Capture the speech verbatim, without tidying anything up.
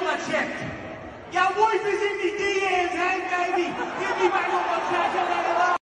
a chick. Your wife is in the D Ms, hey, baby.